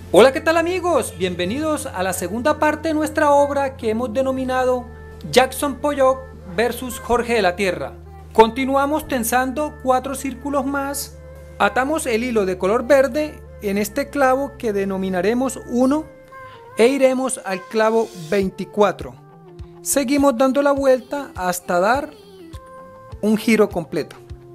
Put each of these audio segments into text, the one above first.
Hola, ¿qué tal amigos? Bienvenidos a la segunda parte de nuestra obra que hemos denominado Jackson Pollock versus Jorge de la Tierra. Continuamos tensando 4 círculos más. Atamos el hilo de color verde en este clavo que denominaremos 1 e iremos al clavo 24. Seguimos dando la vuelta hasta dar un giro completo.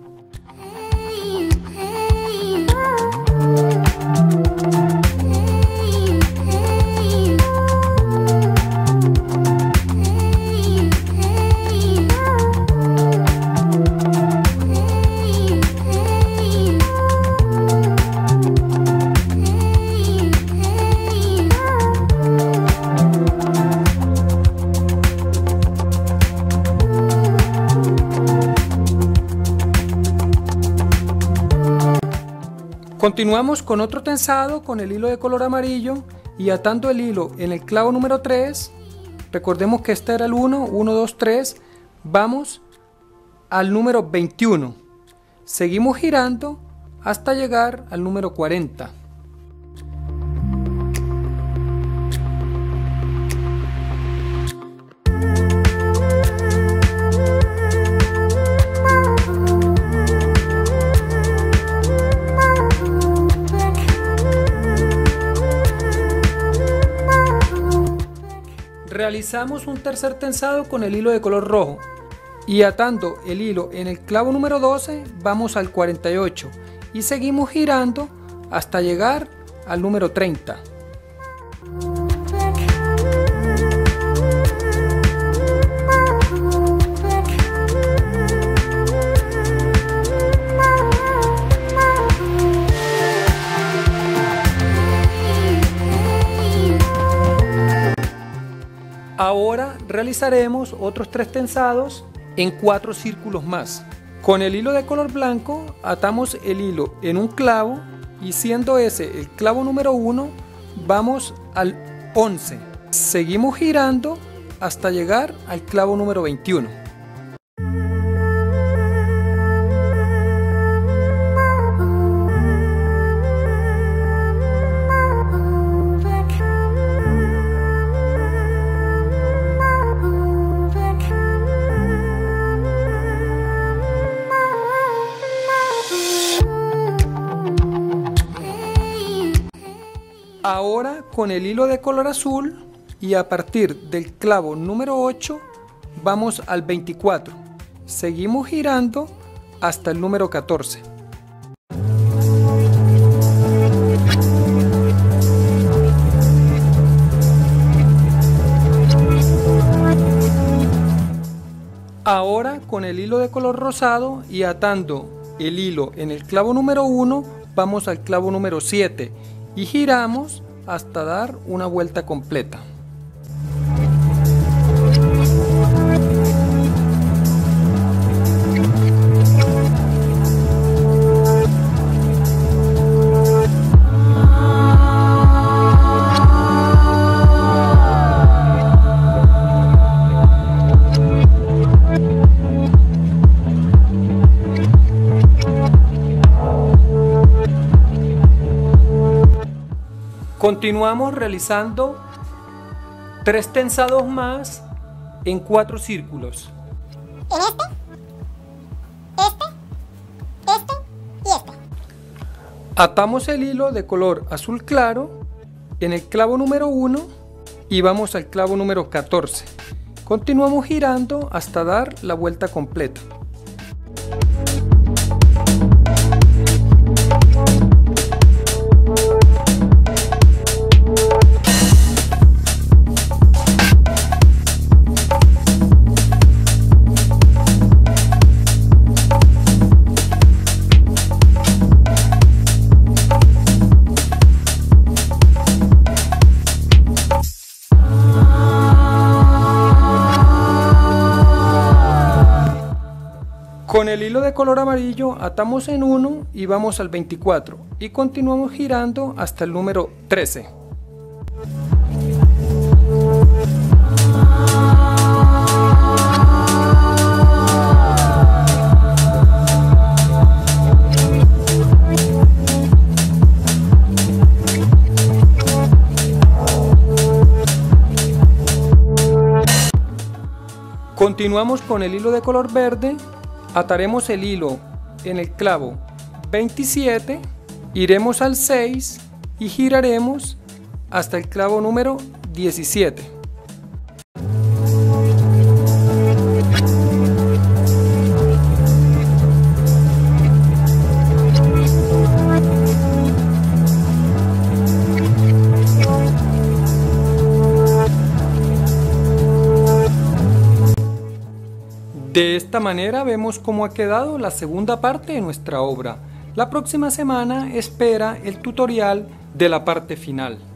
Continuamos con otro tensado con el hilo de color amarillo y atando el hilo en el clavo número 3. Recordemos que este era el 1, 1, 2, 3. Vamos al número 21. Seguimos girando hasta llegar al número 40. Realizamos un tercer tensado con el hilo de color rojo y atando el hilo en el clavo número 12 vamos al 48 y seguimos girando hasta llegar al número 30. Ahora realizaremos otros 3 tensados en 4 círculos más. Con el hilo de color blanco atamos el hilo en un clavo y siendo ese el clavo número 1 vamos al 11. Seguimos girando hasta llegar al clavo número 21. Ahora con el hilo de color azul y a partir del clavo número 8 vamos al 24. Seguimos girando hasta el número 14. Ahora con el hilo de color rosado y atando el hilo en el clavo número 1 vamos al clavo número 7 y giramos hasta dar una vuelta completa. Continuamos realizando 3 tensados más en 4 círculos. En este y este. Atamos el hilo de color azul claro en el clavo número 1 y vamos al clavo número 14. Continuamos girando hasta dar la vuelta completa. Con el hilo de color amarillo atamos en 1 y vamos al 24 y continuamos girando hasta el número 13. Continuamos con el hilo de color verde, ataremos el hilo en el clavo 27, iremos al 6 y giraremos hasta el clavo número 17. De esta manera vemos cómo ha quedado la segunda parte de nuestra obra. La próxima semana espera el tutorial de la parte final.